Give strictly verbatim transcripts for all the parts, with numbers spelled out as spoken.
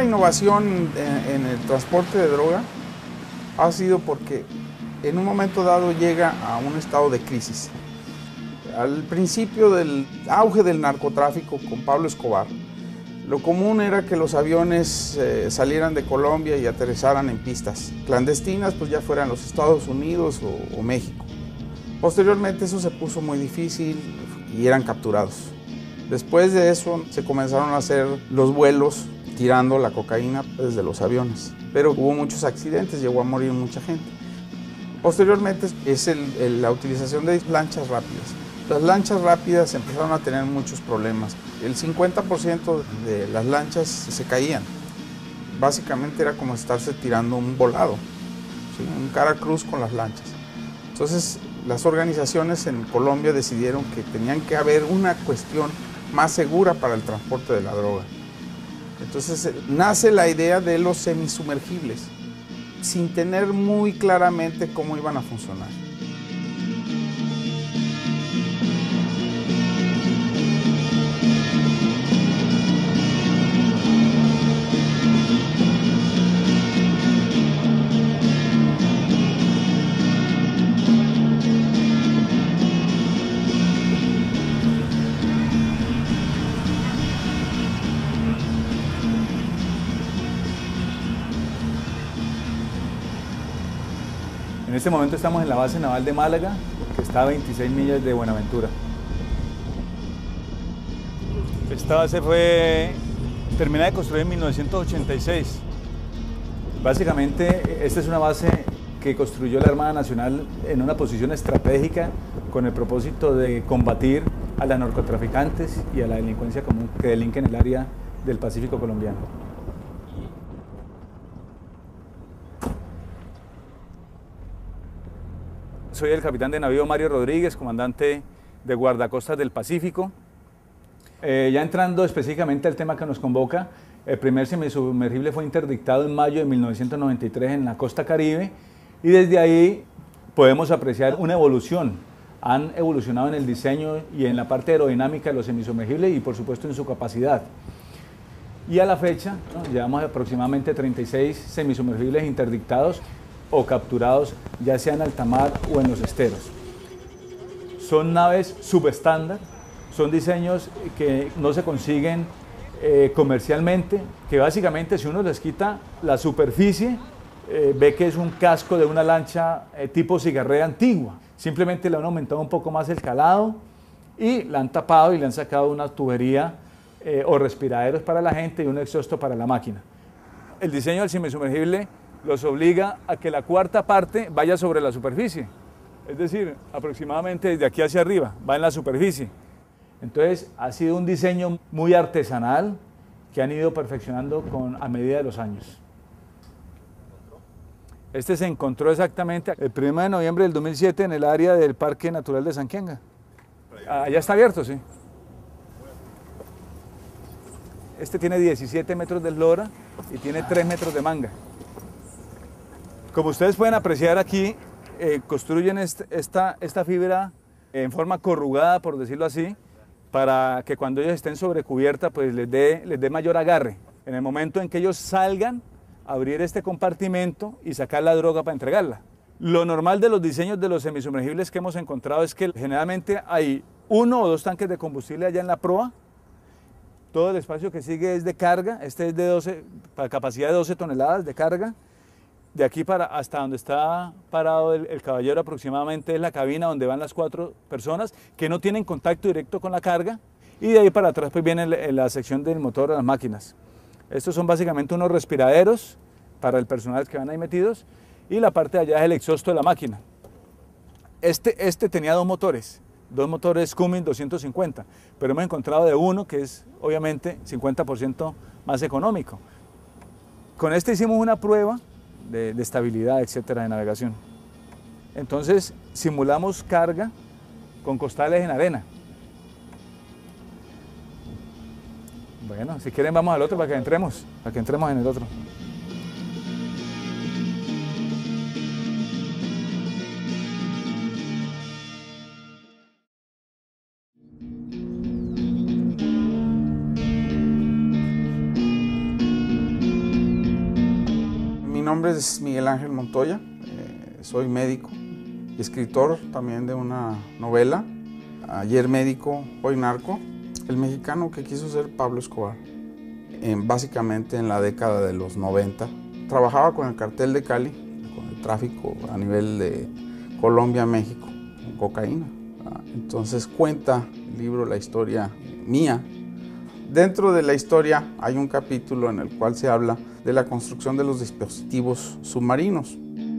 innovación en, en el transporte de droga ha sido porque en un momento dado llega a un estado de crisis. Al principio del auge del narcotráfico con Pablo Escobar, lo común era que los aviones eh, salieran de Colombia y aterrizaran en pistas clandestinas, pues ya fueran los Estados Unidos o, o México. Posteriormente eso se puso muy difícil y eran capturados. Después de eso se comenzaron a hacer los vuelos tirando la cocaína desde los aviones, pero hubo muchos accidentes, llegó a morir mucha gente. Posteriormente es el, el, la utilización de lanchas rápidas. Las lanchas rápidas empezaron a tener muchos problemas. El cincuenta por ciento de las lanchas se caían. Básicamente era como estarse tirando un volado, ¿sí? Un cara cruz con las lanchas. Entonces las organizaciones en Colombia decidieron que tenían que haber una cuestión más segura para el transporte de la droga. Entonces nace la idea de los semisumergibles, sin tener muy claramente cómo iban a funcionar. En este momento estamos en la base naval de Málaga, que está a veintiséis millas de Buenaventura. Esta base fue terminada de construir en mil novecientos ochenta y seis. Básicamente, esta es una base que construyó la Armada Nacional en una posición estratégica con el propósito de combatir a los narcotraficantes y a la delincuencia común que delinquen en el área del Pacífico colombiano. Soy el capitán de navío Mario Rodríguez, comandante de Guardacostas del Pacífico. Eh, ya entrando específicamente al tema que nos convoca, el primer semisumergible fue interdictado en mayo de mil novecientos noventa y tres en la costa Caribe y desde ahí podemos apreciar una evolución. Han evolucionado en el diseño y en la parte aerodinámica de los semisumergibles y por supuesto en su capacidad. Y a la fecha, ¿no?, llevamos aproximadamente treinta y seis semisumergibles interdictados o capturados, ya sea en alta mar o en los esteros. Son naves subestándar, son diseños que no se consiguen eh, comercialmente, que básicamente si uno les quita la superficie, eh, ve que es un casco de una lancha eh, tipo cigarrera antigua. Simplemente le han aumentado un poco más el calado y la han tapado y le han sacado una tubería eh, o respiraderos para la gente y un exhausto para la máquina. El diseño del semisumergible los obliga a que la cuarta parte vaya sobre la superficie, es decir, aproximadamente desde aquí hacia arriba, va en la superficie. Entonces ha sido un diseño muy artesanal que han ido perfeccionando con, a medida de los años. Este se encontró exactamente el primero de noviembre del dos mil siete en el área del Parque Natural de Sanquenga. Allá está abierto, sí. Este tiene diecisiete metros de eslora y tiene tres metros de manga. Como ustedes pueden apreciar aquí, eh, construyen este, esta, esta fibra en forma corrugada, por decirlo así, para que cuando ellos estén sobre cubierta, pues les dé, les dé mayor agarre. En el momento en que ellos salgan, abrir este compartimento y sacar la droga para entregarla. Lo normal de los diseños de los semisumergibles que hemos encontrado es que generalmente hay uno o dos tanques de combustible allá en la proa. Todo el espacio que sigue es de carga, este es de doce, para capacidad de doce toneladas de carga. De aquí para hasta donde está parado el, el caballero aproximadamente es la cabina donde van las cuatro personas que no tienen contacto directo con la carga y de ahí para atrás pues viene la, la sección del motor de las máquinas. Estos son básicamente unos respiraderos para el personal que van ahí metidos y la parte de allá es el exhausto de la máquina. Este, este tenía dos motores, dos motores Cummins doscientos cincuenta, pero hemos encontrado de uno que es obviamente cincuenta por ciento más económico. Con este hicimos una prueba De, de estabilidad, etcétera, de navegación. Entonces simulamos carga con costales en arena. Bueno, si quieren vamos al otro para que entremos, para que entremos en el otro. nombre es Miguel Ángel Montoya, eh, soy médico y escritor también de una novela, Ayer médico, hoy narco, el mexicano que quiso ser Pablo Escobar, en, básicamente en la década de los noventa. Trabajaba con el cartel de Cali, con el tráfico a nivel de Colombia, México, con cocaína. Entonces cuenta el libro la historia mía. Dentro de la historia hay un capítulo en el cual se habla de la construcción de los dispositivos submarinos.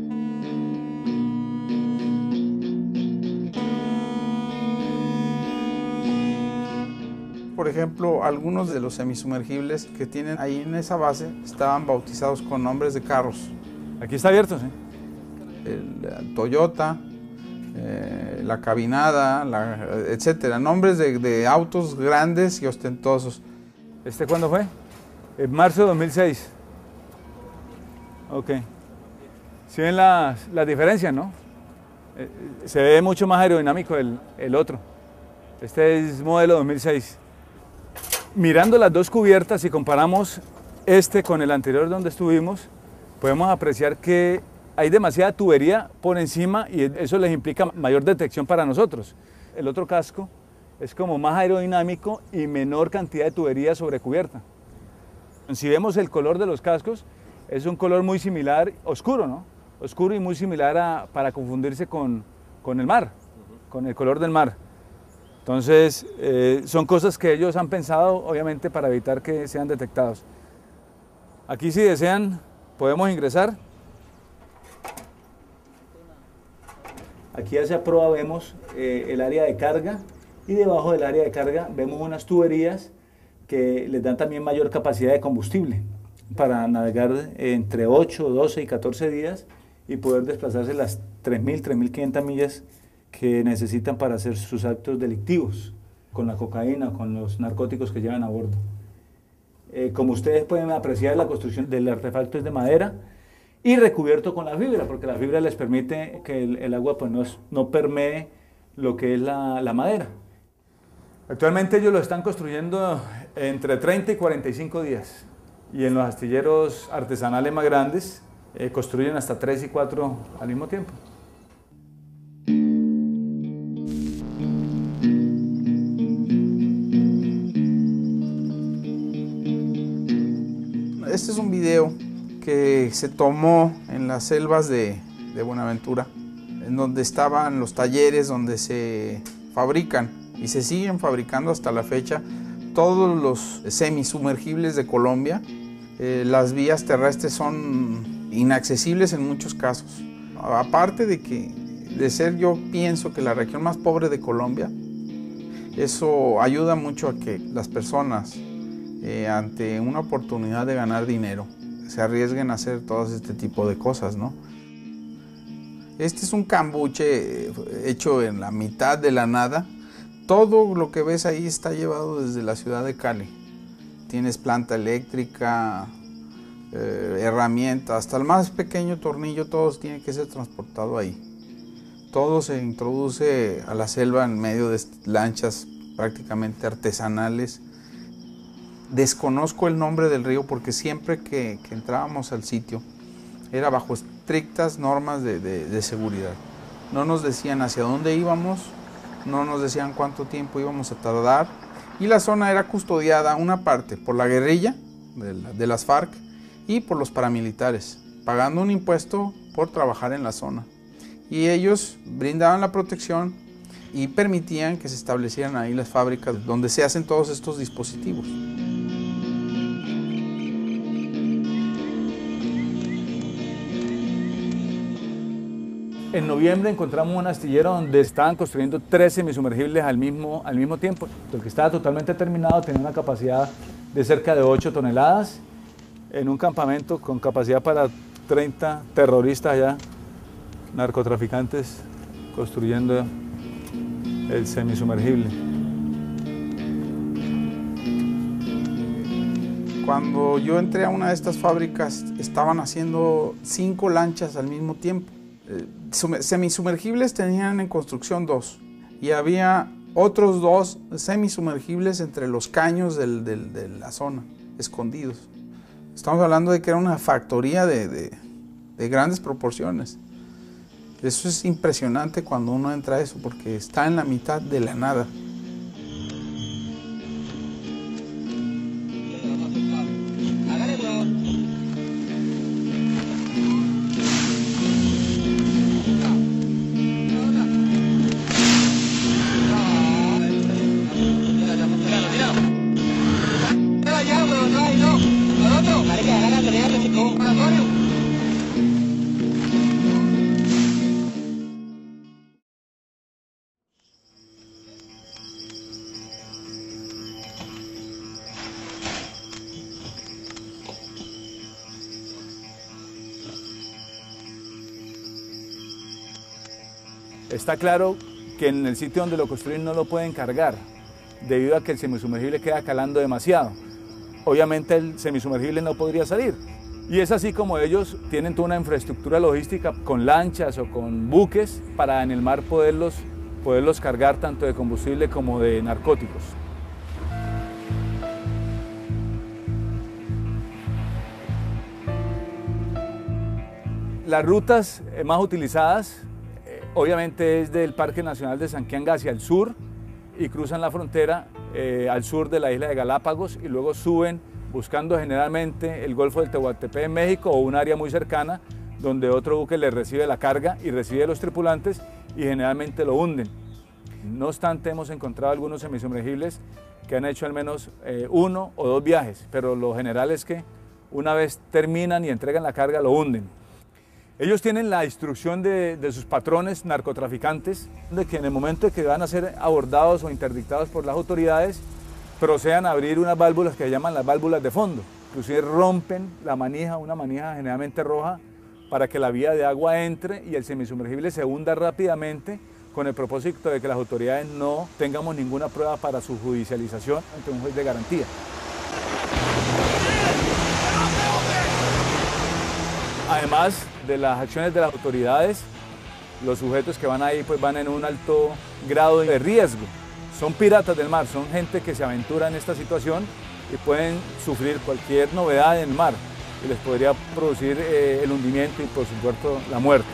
Por ejemplo, algunos de los semisumergibles que tienen ahí en esa base estaban bautizados con nombres de carros. Aquí está abierto, ¿sí? El, el Toyota, eh, la Cabinada, la, etcétera. Nombres de, de autos grandes y ostentosos. ¿Este cuándo fue? En marzo de dos mil seis. Ok. ¿Sí ven las, las diferencias, no? Eh, se ve mucho más aerodinámico el, el otro. Este es modelo dos mil seis. Mirando las dos cubiertas, si comparamos este con el anterior donde estuvimos, podemos apreciar que hay demasiada tubería por encima y eso les implica mayor detección para nosotros. El otro casco es como más aerodinámico y menor cantidad de tubería sobre cubierta. Si vemos el color de los cascos, es un color muy similar, oscuro, ¿no? Oscuro y muy similar a, para confundirse con, con el mar, con el color del mar. Entonces, eh, son cosas que ellos han pensado, obviamente, para evitar que sean detectados. Aquí, si desean, podemos ingresar. Aquí hacia proa vemos eh, el área de carga y debajo del área de carga vemos unas tuberías que les dan también mayor capacidad de combustible para navegar entre ocho, doce y catorce días y poder desplazarse las tres mil, tres mil quinientas millas que necesitan para hacer sus actos delictivos con la cocaína, con los narcóticos que llevan a bordo. Eh, como ustedes pueden apreciar, la construcción del artefacto es de madera y recubierto con la fibra, porque la fibra les permite que el, el agua pues, no, es, no permee lo que es la, la madera. Actualmente ellos lo están construyendo entre treinta y cuarenta y cinco días y en los astilleros artesanales más grandes eh, construyen hasta tres y cuatro al mismo tiempo. Este es un video que se tomó en las selvas de, de Buenaventura, en donde estaban los talleres donde se fabrican y se siguen fabricando hasta la fecha todos los semisumergibles de Colombia. Eh, las vías terrestres son inaccesibles en muchos casos. Aparte de que de ser, yo pienso que la región más pobre de Colombia, eso ayuda mucho a que las personas Eh, ante una oportunidad de ganar dinero, se arriesguen a hacer todo este tipo de cosas, ¿no? Este es un cambuche hecho en la mitad de la nada. Todo lo que ves ahí está llevado desde la ciudad de Cali. Tienes planta eléctrica, eh, herramientas, hasta el más pequeño tornillo, todo tiene que ser transportado ahí. Todo se introduce a la selva en medio de lanchas prácticamente artesanales. Desconozco el nombre del río porque siempre que, que entrábamos al sitio era bajo estrictas normas de, de, de seguridad. No nos decían hacia dónde íbamos, no nos decían cuánto tiempo íbamos a tardar y la zona era custodiada una parte por la guerrilla de, la, de las FARC y por los paramilitares, pagando un impuesto por trabajar en la zona. Y ellos brindaban la protección y permitían que se establecieran ahí las fábricas donde se hacen todos estos dispositivos. En noviembre encontramos un astillero donde estaban construyendo tres semisumergibles al mismo, al mismo tiempo. El que estaba totalmente terminado tenía una capacidad de cerca de ocho toneladas en un campamento con capacidad para treinta terroristas allá, narcotraficantes, construyendo el semisumergible. Cuando yo entré a una de estas fábricas, estaban haciendo cinco lanchas al mismo tiempo. Semisumergibles tenían en construcción dos y había otros dos semisumergibles entre los caños del, del, de la zona, escondidos. Estamos hablando de que era una factoría de, de, de grandes proporciones. Eso es impresionante cuando uno entra a eso, porque está en la mitad de la nada. Está claro que en el sitio donde lo construyen no lo pueden cargar, debido a que el semisumergible queda calando demasiado. Obviamente el semisumergible no podría salir. Y es así como ellos tienen toda una infraestructura logística con lanchas o con buques para en el mar poderlos, poderlos cargar tanto de combustible como de narcóticos. Las rutas más utilizadas obviamente es del Parque Nacional de Sanquianga hacia el sur y cruzan la frontera eh, al sur de la isla de Galápagos y luego suben buscando generalmente el Golfo del Tehuantepec en México o un área muy cercana donde otro buque les recibe la carga y recibe a los tripulantes y generalmente lo hunden. No obstante, hemos encontrado algunos semisumergibles que han hecho al menos eh, uno o dos viajes, pero lo general es que una vez terminan y entregan la carga lo hunden. Ellos tienen la instrucción de, de sus patrones narcotraficantes de que en el momento de que van a ser abordados o interdictados por las autoridades, procedan a abrir unas válvulas que se llaman las válvulas de fondo. Inclusive rompen la manija, una manija generalmente roja, para que la vía de agua entre y el semisumergible se hunda rápidamente con el propósito de que las autoridades no tengamos ninguna prueba para su judicialización ante un juez de garantía. Además de las acciones de las autoridades, los sujetos que van ahí pues van en un alto grado de riesgo. Son piratas del mar, son gente que se aventura en esta situación y pueden sufrir cualquier novedad en el mar y les podría producir eh, el hundimiento y por supuesto la muerte.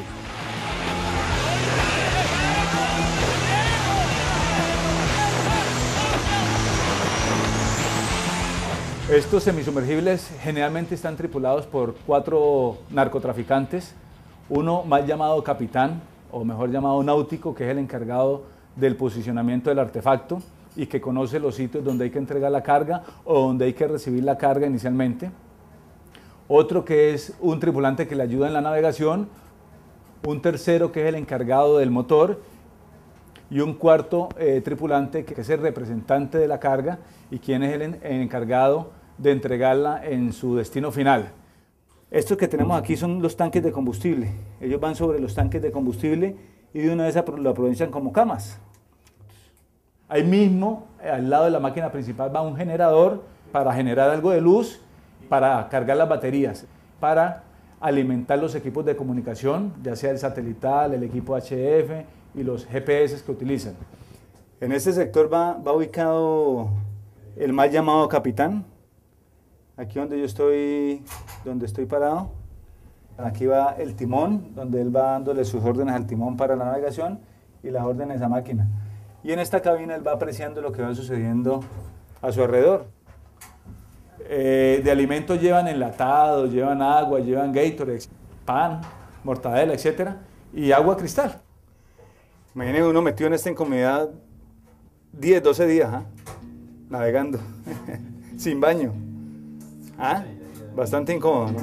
Estos semisumergibles generalmente están tripulados por cuatro narcotraficantes, uno mal llamado capitán, o mejor llamado náutico, que es el encargado del posicionamiento del artefacto y que conoce los sitios donde hay que entregar la carga o donde hay que recibir la carga inicialmente. Otro que es un tripulante que le ayuda en la navegación, un tercero que es el encargado del motor y un cuarto eh, tripulante que es el representante de la carga y quien es el, en, el encargado de entregarla en su destino final. Estos que tenemos aquí son los tanques de combustible. Ellos van sobre los tanques de combustible y de una vez lo aprovechan como camas. Ahí mismo, al lado de la máquina principal, va un generador para generar algo de luz, para cargar las baterías, para alimentar los equipos de comunicación, ya sea el satelital, el equipo H F y los G P S que utilizan. En este sector va, va ubicado el mal llamado capitán. Aquí donde yo estoy, donde estoy parado, aquí va el timón, donde él va dándole sus órdenes al timón para la navegación y las órdenes a máquina. Y en esta cabina él va apreciando lo que va sucediendo a su alrededor. Eh, de alimentos llevan enlatados, llevan agua, llevan Gatorade, pan, mortadela, etcétera, y agua cristal. Imagínense uno metido en esta incomodidad diez, doce días, ¿eh? Navegando, sin baño. ¿Ah? Bastante incómodo, ¿no?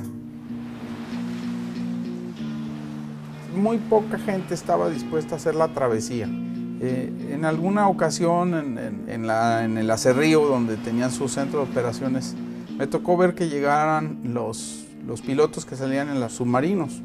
Muy poca gente estaba dispuesta a hacer la travesía. Eh, en alguna ocasión, en, en, en, la, en el acerrío donde tenían su centro de operaciones, me tocó ver que llegaran los, los pilotos que salían en los submarinos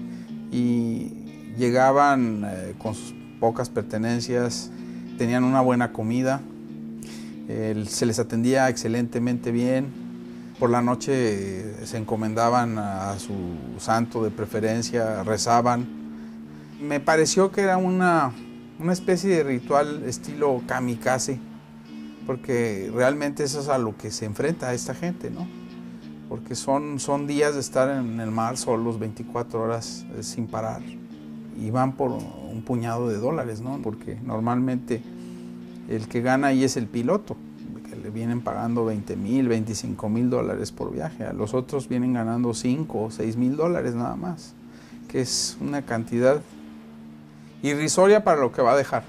y llegaban eh, con sus pocas pertenencias, tenían una buena comida, eh, se les atendía excelentemente bien. Por la noche se encomendaban a su santo de preferencia, rezaban. Me pareció que era una, una especie de ritual estilo kamikaze, porque realmente eso es a lo que se enfrenta esta gente, ¿no? porque son, son días de estar en el mar solos veinticuatro horas eh, sin parar, y van por un puñado de dólares, ¿no? Porque normalmente el que gana ahí es el piloto, que le vienen pagando veinte mil, veinticinco mil dólares por viaje. A los otros vienen ganando cinco o seis mil dólares nada más, que es una cantidad irrisoria para lo que va a dejar.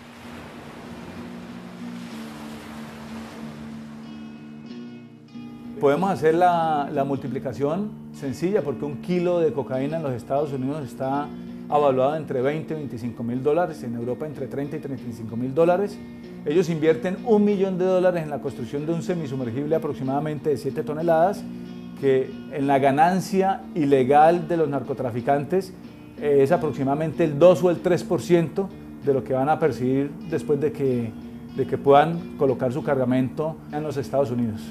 Podemos hacer la, la multiplicación sencilla, porque un kilo de cocaína en los Estados Unidos está avaluado entre veinte y veinticinco mil dólares, en Europa entre treinta y treinta y cinco mil dólares. Ellos invierten un millón de dólares en la construcción de un semisumergible aproximadamente de siete toneladas, que en la ganancia ilegal de los narcotraficantes eh, es aproximadamente el dos o el tres por ciento de lo que van a percibir después de que, de que puedan colocar su cargamento en los Estados Unidos.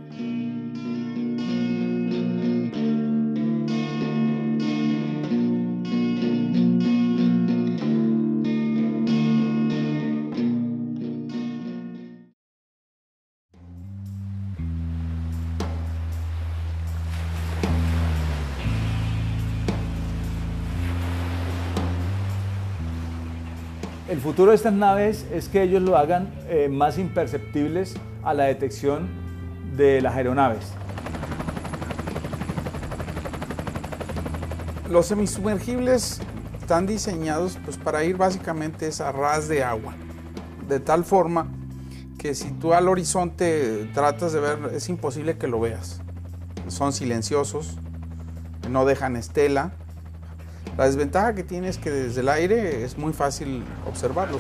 El futuro de estas naves es que ellos lo hagan eh, más imperceptibles a la detección de las aeronaves. Los semisumergibles están diseñados pues, para ir básicamente a ras de agua, de tal forma que si tú al horizonte tratas de ver, es imposible que lo veas. Son silenciosos, no dejan estela. La desventaja que tiene es que desde el aire es muy fácil observarlos.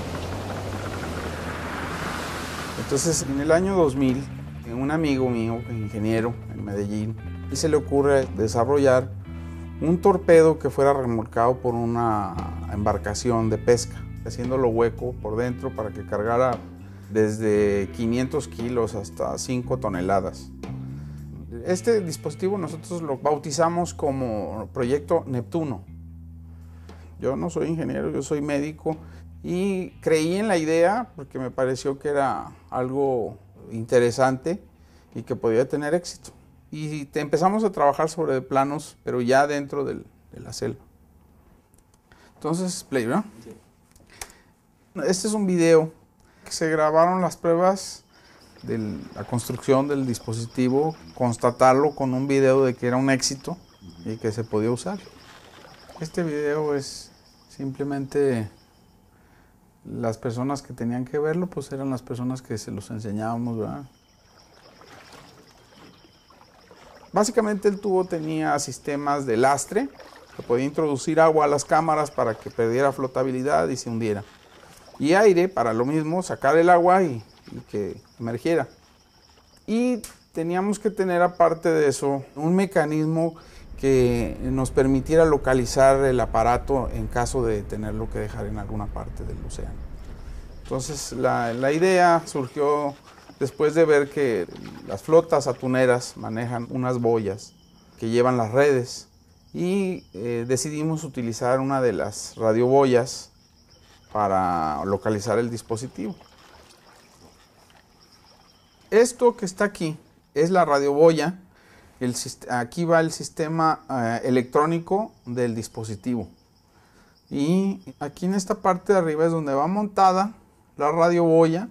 Entonces, en el año dos mil, un amigo mío, ingeniero en Medellín, y se le ocurre desarrollar un torpedo que fuera remolcado por una embarcación de pesca, haciéndolo hueco por dentro para que cargara desde quinientos kilos hasta cinco toneladas. Este dispositivo nosotros lo bautizamos como Proyecto Neptuno. Yo no soy ingeniero, yo soy médico, y creí en la idea porque me pareció que era algo interesante y que podía tener éxito. Y te empezamos a trabajar sobre planos, pero ya dentro del, de la selva. Entonces, play, ¿no? Sí. Este es un video que se grabaron las pruebas de la construcción del dispositivo, constatarlo con un video de que era un éxito y que se podía usar. Este video es simplemente las personas que tenían que verlo, pues eran las personas que se los enseñábamos, ¿verdad? Básicamente el tubo tenía sistemas de lastre, que podía introducir agua a las cámaras para que perdiera flotabilidad y se hundiera. Y aire para lo mismo, sacar el agua y, y que emergiera. Y teníamos que tener aparte de eso un mecanismo que nos permitiera localizar el aparato en caso de tenerlo que dejar en alguna parte del océano. Entonces la, la idea surgió después de ver que las flotas atuneras manejan unas boyas que llevan las redes, y eh, decidimos utilizar una de las radioboyas para localizar el dispositivo. Esto que está aquí es la radioboya. El, aquí va el sistema eh, electrónico del dispositivo. Y aquí en esta parte de arriba es donde va montada la radioboya.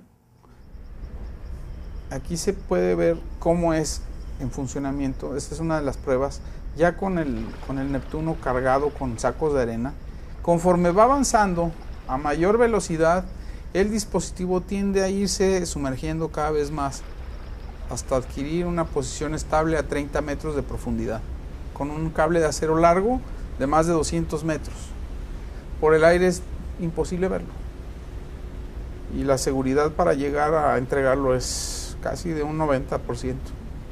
Aquí se puede ver cómo es en funcionamiento. Esta es una de las pruebas. Ya con el, con el Neptuno cargado con sacos de arena. Conforme va avanzando a mayor velocidad, el dispositivo tiende a irse sumergiendo cada vez más, hasta adquirir una posición estable a treinta metros de profundidad, con un cable de acero largo de más de doscientos metros. Por el aire es imposible verlo. Y la seguridad para llegar a entregarlo es casi de un noventa por ciento.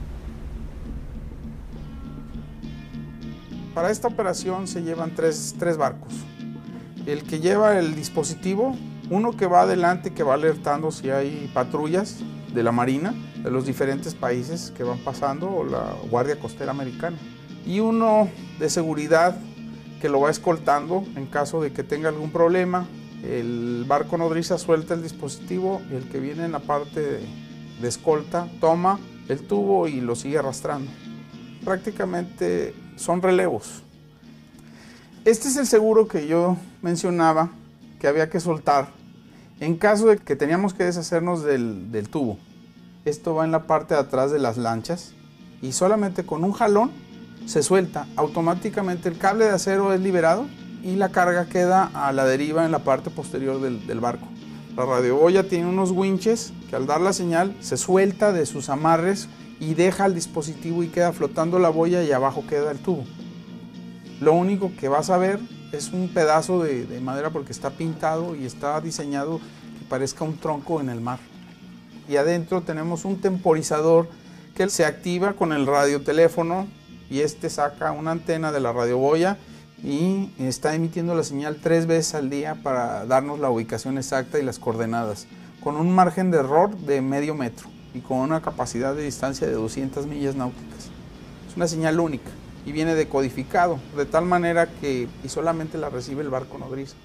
Para esta operación se llevan tres, tres barcos. El que lleva el dispositivo, uno que va adelante, que va alertando si hay patrullas de la Marina, de los diferentes países que van pasando, o la Guardia Costera Americana. Y uno de seguridad que lo va escoltando en caso de que tenga algún problema. El barco nodriza suelta el dispositivo y el que viene en la parte de, de escolta toma el tubo y lo sigue arrastrando. prácticamente son relevos. Este es el seguro que yo mencionaba que había que soltar en caso de que teníamos que deshacernos del, del tubo. Esto va en la parte de atrás de las lanchas y solamente con un jalón se suelta. Automáticamente el cable de acero es liberado y la carga queda a la deriva en la parte posterior del, del barco. La radioboya tiene unos winches que al dar la señal se suelta de sus amarres y deja el dispositivo y queda flotando la boya y abajo queda el tubo. Lo único que vas a ver es un pedazo de, de madera porque está pintado y está diseñado que parezca un tronco en el mar. Y adentro tenemos un temporizador que se activa con el radioteléfono y este saca una antena de la radioboya y está emitiendo la señal tres veces al día para darnos la ubicación exacta y las coordenadas, con un margen de error de medio metro y con una capacidad de distancia de doscientas millas náuticas. Es una señal única y viene decodificado, de tal manera que y solamente la recibe el barco nodriza.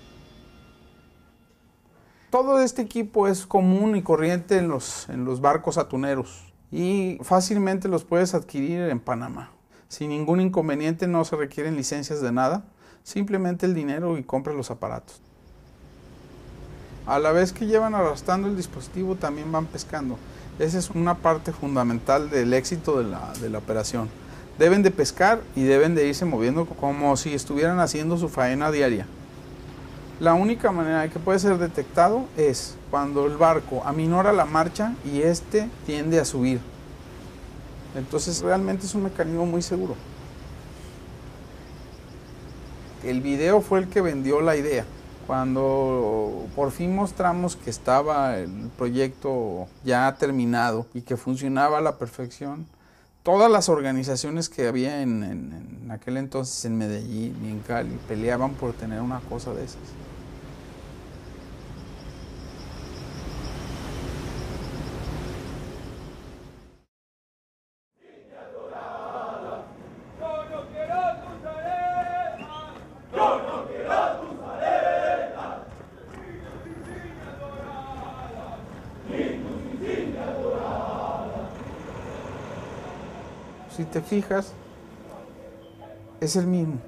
Todo este equipo es común y corriente en los, en los barcos atuneros y fácilmente los puedes adquirir en Panamá. Sin ningún inconveniente, no se requieren licencias de nada, simplemente el dinero y compras los aparatos. A la vez que llevan arrastrando el dispositivo, también van pescando. Esa es una parte fundamental del éxito de la, de la operación. Deben de pescar y deben de irse moviendo como si estuvieran haciendo su faena diaria. La única manera de que puede ser detectado es cuando el barco aminora la marcha y este tiende a subir. Entonces realmente es un mecanismo muy seguro. El video fue el que vendió la idea. Cuando por fin mostramos que estaba el proyecto ya terminado y que funcionaba a la perfección, todas las organizaciones que había en, en, en aquel entonces en Medellín y en Cali peleaban por tener una cosa de esas. Si te fijas, es el mismo.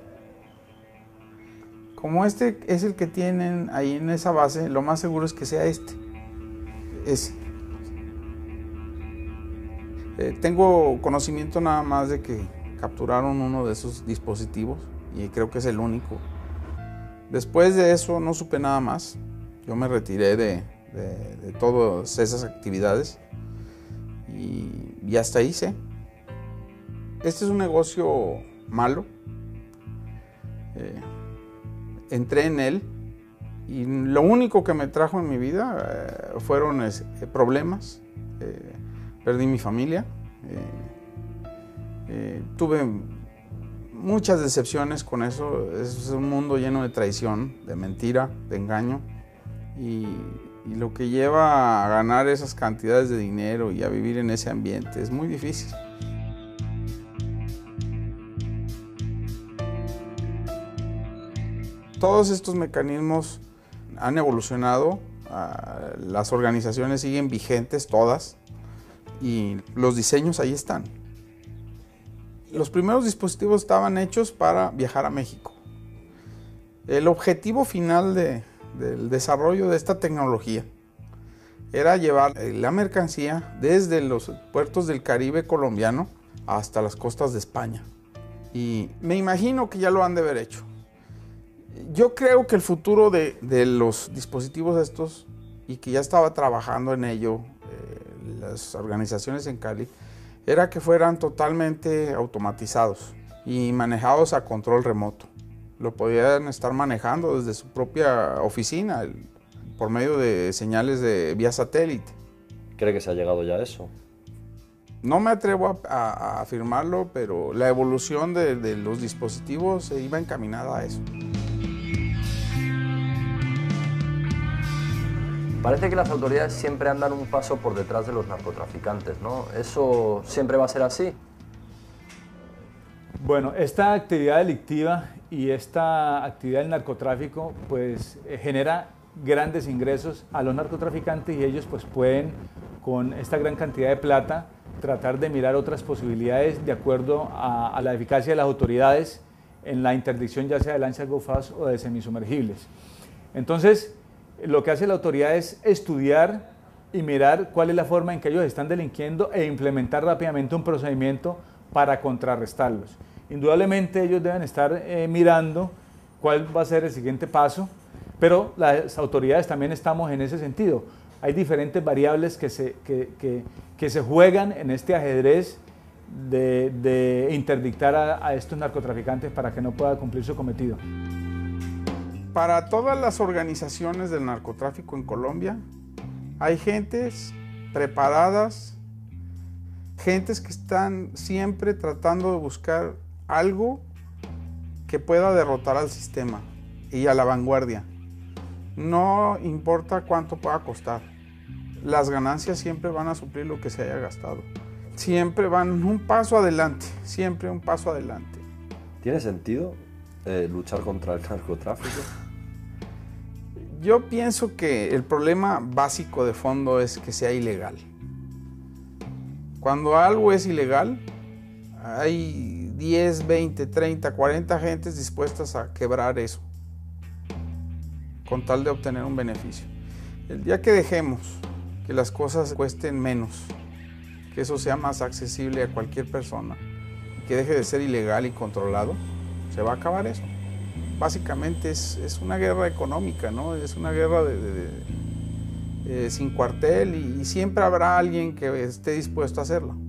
Como este es el que tienen ahí en esa base, lo más seguro es que sea este. Ese. Eh, tengo conocimiento nada más de que capturaron uno de esos dispositivos y creo que es el único. Después de eso no supe nada más. Yo me retiré de, de, de todas esas actividades y, y hasta ahí sé. Este es un negocio malo. Eh, entré en él y lo único que me trajo en mi vida eh, fueron es, eh, problemas. Eh, perdí mi familia. Eh, eh, tuve muchas decepciones con eso. Es un mundo lleno de traición, de mentira, de engaño. Y, y lo que lleva a ganar esas cantidades de dinero y a vivir en ese ambiente es muy difícil. Todos estos mecanismos han evolucionado, las organizaciones siguen vigentes todas y los diseños ahí están. Los primeros dispositivos estaban hechos para viajar a México. El objetivo final de, del desarrollo de esta tecnología era llevar la mercancía desde los puertos del Caribe colombiano hasta las costas de España. Y me imagino que ya lo han de haber hecho. Yo creo que el futuro de, de los dispositivos estos, y que ya estaba trabajando en ello eh, las organizaciones en Cali, era que fueran totalmente automatizados y manejados a control remoto. Lo podían estar manejando desde su propia oficina, el, por medio de señales de vía satélite. ¿Cree que se ha llegado ya a eso? No me atrevo a, a, a afirmarlo, pero la evolución de, de los dispositivos se iba encaminada a eso. Parece que las autoridades siempre andan un paso por detrás de los narcotraficantes, ¿no? ¿Eso siempre va a ser así? Bueno, esta actividad delictiva y esta actividad del narcotráfico pues eh, genera grandes ingresos a los narcotraficantes y ellos pues pueden con esta gran cantidad de plata tratar de mirar otras posibilidades de acuerdo a, a la eficacia de las autoridades en la interdicción ya sea de lanchas go fast o de semisumergibles. Entonces, lo que hace la autoridad es estudiar y mirar cuál es la forma en que ellos están delinquiendo e implementar rápidamente un procedimiento para contrarrestarlos. Indudablemente ellos deben estar eh, mirando cuál va a ser el siguiente paso, pero las autoridades también estamos en ese sentido. Hay diferentes variables que se, que, que, que se juegan en este ajedrez de, de interdictar a, a estos narcotraficantes para que no pueda cumplir su cometido. Para todas las organizaciones del narcotráfico en Colombia, hay gentes preparadas, gentes que están siempre tratando de buscar algo que pueda derrotar al sistema y a la vanguardia. No importa cuánto pueda costar, las ganancias siempre van a suplir lo que se haya gastado. Siempre van un paso adelante, siempre un paso adelante. ¿Tiene sentido eh, luchar contra el narcotráfico? Yo pienso que el problema básico de fondo es que sea ilegal. Cuando algo es ilegal, hay diez, veinte, treinta, cuarenta gentes dispuestas a quebrar eso con tal de obtener un beneficio. El día que dejemos que las cosas cuesten menos, que eso sea más accesible a cualquier persona, que deje de ser ilegal y controlado, se va a acabar eso. Básicamente es, es una guerra económica, ¿no? Es una guerra de, de, de, eh, sin cuartel y, y siempre habrá alguien que esté dispuesto a hacerlo.